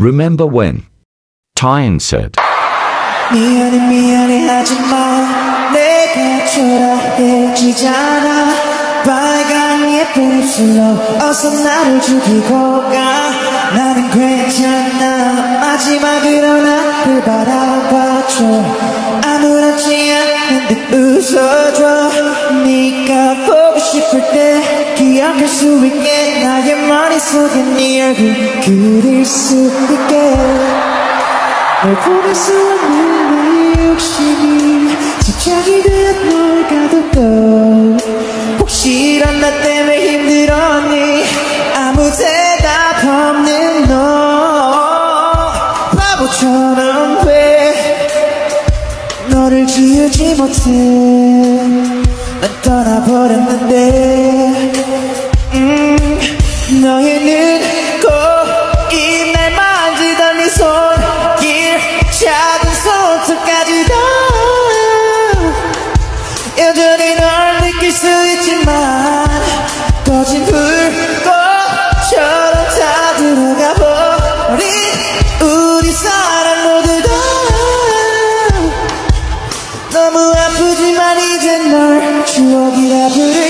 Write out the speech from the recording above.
Remember when? Tying said. 미안해 미안해 하지마 내가 초라해지잖아 빨간 예쁜 입술로 어서 나를 죽이고 가 나는 괜찮아 마지막으로 나를 바라봐줘 아무렇지 않은데 웃어줘 네가 보고 싶을 때 기억할 수 있게 나의 머릿속에 네 얼굴 그릴 수 있게 널 보낼 수 없는 나의 욕심이 집착이 되어 널 가뒀던 혹시 이런 나 때문에 힘들었니 아무 대답 없는 너 바보처럼 왜 너를 지우지 못해 난 떠나버렸는데 너의 눈곱이 날 만지던 네 손길 작은 손톱까지 다 여전히 널 느낄 수 있지만 꺼진 불꽃처럼 다 들어가 버린 우리 사랑 모두 다 너무 아프지만 이제 널 추억이라 부르